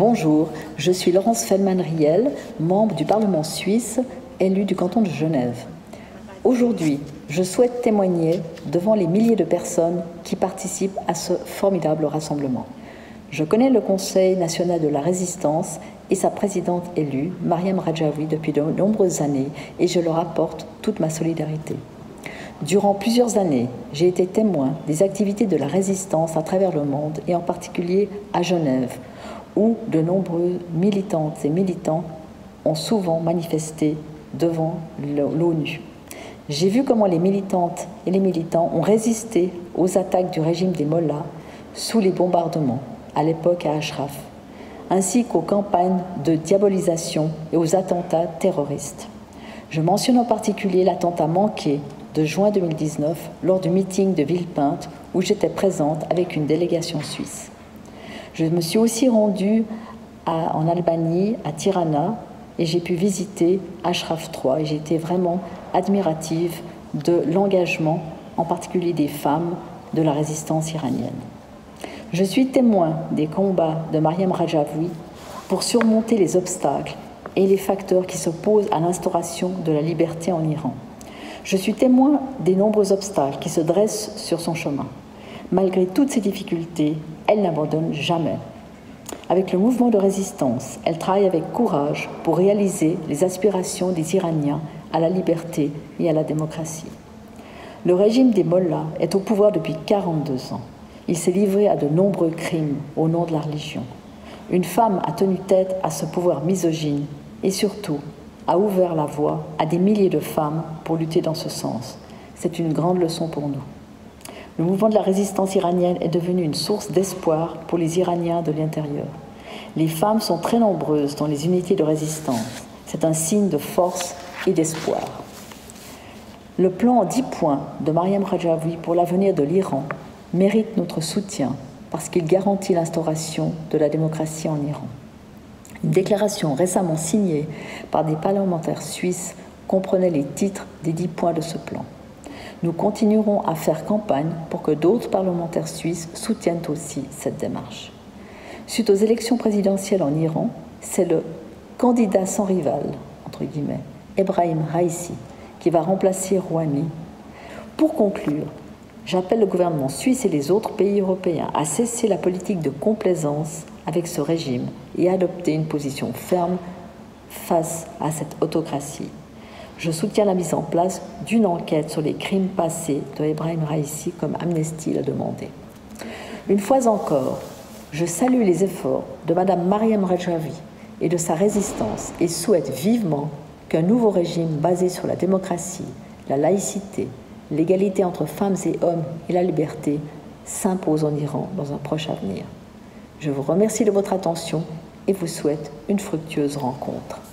Bonjour, je suis Laurence Feldman-Riel, membre du Parlement suisse, élue du canton de Genève. Aujourd'hui, je souhaite témoigner devant les milliers de personnes qui participent à ce formidable rassemblement. Je connais le Conseil national de la résistance et sa présidente élue, Mariam Rajaoui, depuis de nombreuses années et je leur apporte toute ma solidarité. Durant plusieurs années, j'ai été témoin des activités de la résistance à travers le monde et en particulier à Genève, où de nombreux militantes et militants ont souvent manifesté devant l'ONU. J'ai vu comment les militantes et les militants ont résisté aux attaques du régime des Mollahs sous les bombardements, à l'époque à Ashraf, ainsi qu'aux campagnes de diabolisation et aux attentats terroristes. Je mentionne en particulier l'attentat manqué de juin 2019 lors du meeting de Villepinte où j'étais présente avec une délégation suisse. Je me suis aussi rendue en Albanie, à Tirana, et j'ai pu visiter Ashraf III et j'ai été vraiment admirative de l'engagement, en particulier des femmes, de la résistance iranienne. Je suis témoin des combats de Mariam Rajaoui pour surmonter les obstacles et les facteurs qui s'opposent à l'instauration de la liberté en Iran. Je suis témoin des nombreux obstacles qui se dressent sur son chemin. Malgré toutes ces difficultés, elle n'abandonne jamais. Avec le mouvement de résistance, elle travaille avec courage pour réaliser les aspirations des Iraniens à la liberté et à la démocratie. Le régime des Mollahs est au pouvoir depuis 42 ans. Il s'est livré à de nombreux crimes au nom de la religion. Une femme a tenu tête à ce pouvoir misogyne et surtout a ouvert la voie à des milliers de femmes pour lutter dans ce sens. C'est une grande leçon pour nous. Le mouvement de la résistance iranienne est devenu une source d'espoir pour les Iraniens de l'intérieur. Les femmes sont très nombreuses dans les unités de résistance. C'est un signe de force et d'espoir. Le plan en 10 points de Mariam Rajaoui pour l'avenir de l'Iran mérite notre soutien parce qu'il garantit l'instauration de la démocratie en Iran. Une déclaration récemment signée par des parlementaires suisses comprenait les titres des 10 points de ce plan. Nous continuerons à faire campagne pour que d'autres parlementaires suisses soutiennent aussi cette démarche. Suite aux élections présidentielles en Iran, c'est le candidat sans rival, entre guillemets, Ebrahim Raïssi, qui va remplacer Rouhani. Pour conclure, j'appelle le gouvernement suisse et les autres pays européens à cesser la politique de complaisance avec ce régime et adopter une position ferme face à cette autocratie. Je soutiens la mise en place d'une enquête sur les crimes passés de Ebrahim Raïssi comme Amnesty l'a demandé. Une fois encore, je salue les efforts de Mme Mariam Rajaoui et de sa résistance et souhaite vivement qu'un nouveau régime basé sur la démocratie, la laïcité, l'égalité entre femmes et hommes et la liberté s'impose en Iran dans un proche avenir. Je vous remercie de votre attention et vous souhaite une fructueuse rencontre.